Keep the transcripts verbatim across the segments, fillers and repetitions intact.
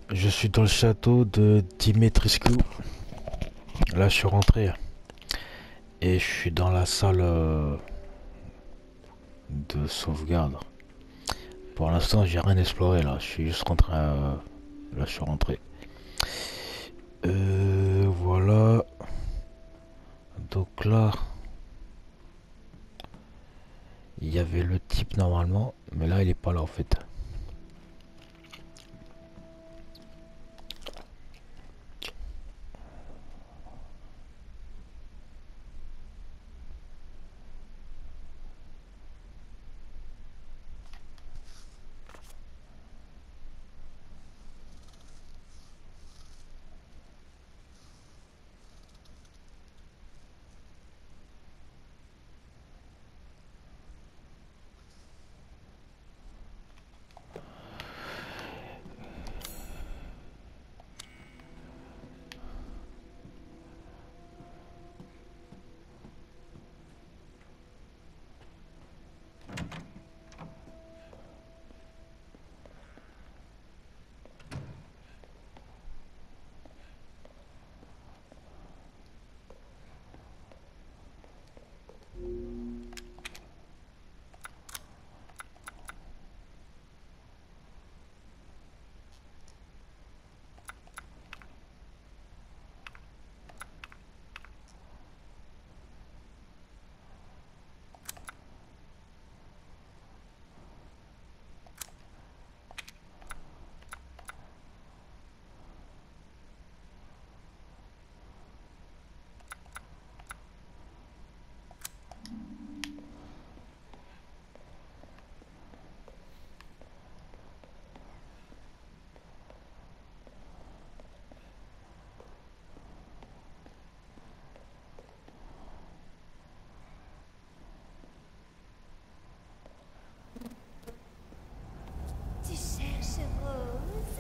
Je suis dans le château de Dimitrescu. Là, je suis rentré. Et je suis dans la salle euh, de sauvegarde. Pour l'instant, j'ai rien exploré là. Je suis juste rentré. euh, Là, je suis rentré. Euh, voilà. Donc là, il y avait le type normalement. Mais là, il est pas là en fait. Tu cherches Rose?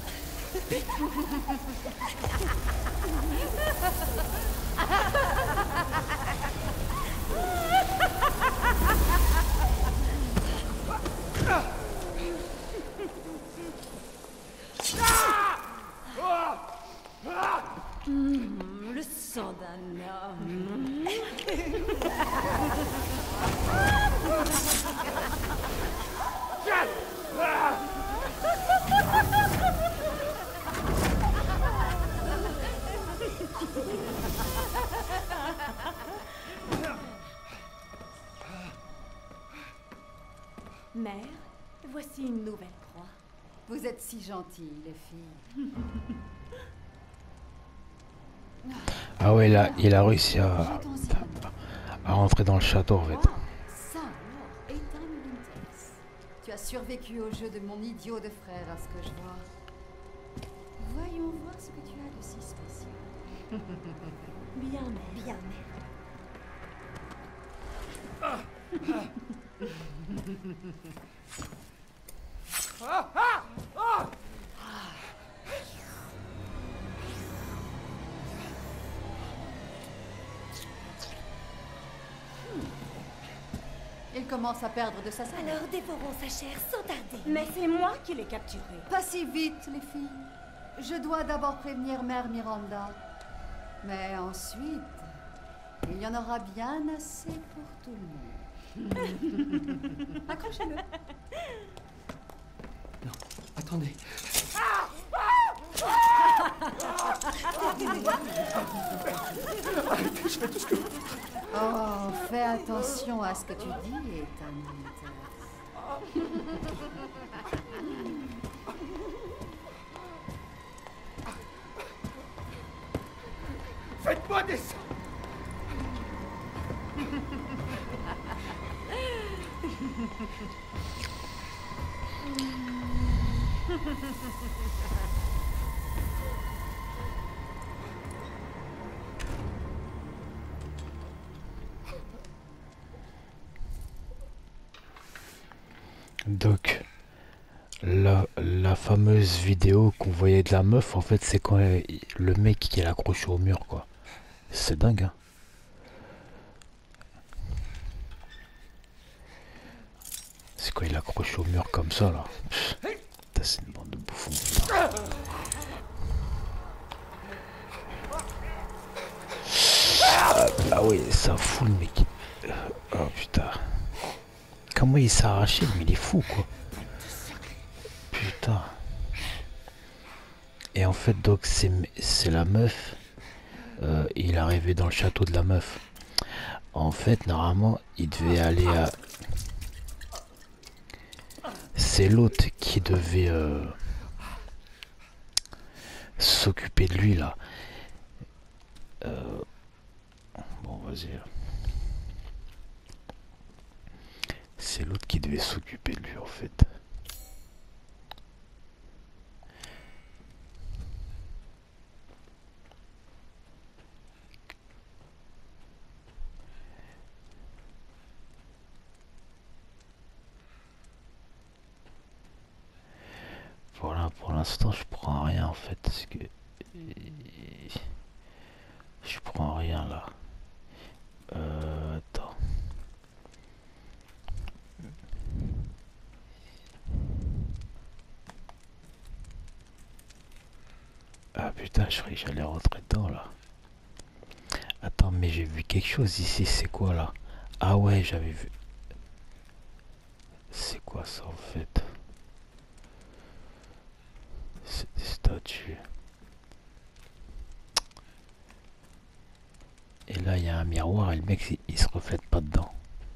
Mmh, le sang d'un homme. Mère, voici une nouvelle proie. Vous êtes si gentilles, les filles. Ah ouais, là, il a réussi à, Jetons-y un œil. à rentrer dans le château en fait. Quoi? Ça alors, Ethan Winters. Tu as survécu au jeu de mon idiot de frère, à ce que je vois. Voyons voir ce que tu as de si spécial. Bien, mère. Bien, mère. Il commence à perdre de sa saveur. Alors dévorons sa chair sans tarder. Mais c'est moi qui l'ai capturé. Pas si vite, les filles. Je dois d'abord prévenir Mère Miranda. Mais ensuite, il y en aura bien assez pour tout le monde. Accrochez-le. Non, attendez. Oh, fais attention à ce que tu dis, Ethan Winters. Faites-moi descendre. Donc, la, la fameuse vidéo qu'on voyait de la meuf, en fait, c'est quand elle- le mec qui est accroché au mur, quoi. C'est dingue, hein. C'est quand il accroche au mur comme ça, là. Pff, putain, c'est une bande de bouffons. fou. Putain. Ah, ah oui, ça fout le mec. Oh putain. Comment il s'est arraché, mais il est fou quoi. Putain. Et en fait donc c'est c'est la meuf. Euh, il est arrivé dans le château de la meuf. En fait normalement il devait aller à... C'est l'autre qui devait euh, s'occuper de lui là. Euh... Bon vas-y. C'est l'autre qui devait s'occuper de lui en fait. Voilà, pour l'instant je prends rien en fait parce que je prends rien là. Euh, attends. Ah putain, je croyais que j'allais rentrer dedans là. Attends, mais j'ai vu quelque chose ici, c'est quoi là? Ah ouais, j'avais vu. C'est quoi ça en fait? C'est des statues. Et là, il y a un miroir et le mec, il, il se reflète pas dedans.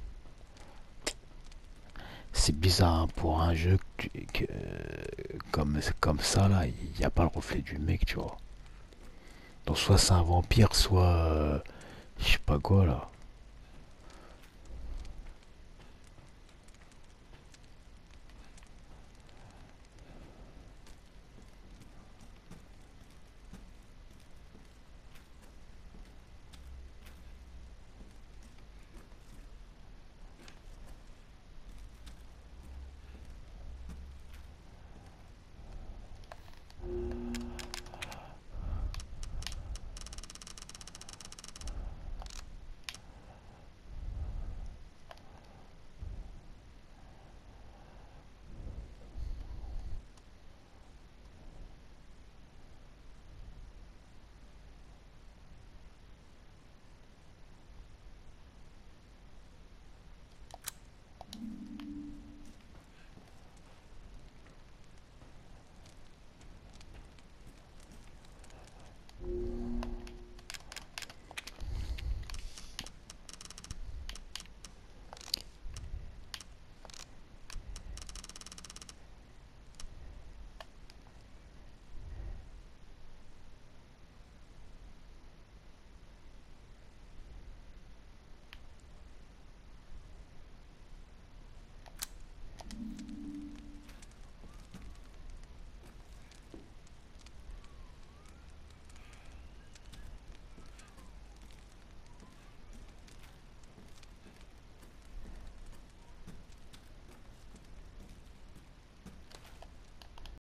C'est bizarre hein, pour un jeu que, que, comme, comme ça là, il n'y a pas le reflet du mec, tu vois. Donc soit c'est un vampire, soit euh, je sais pas quoi là.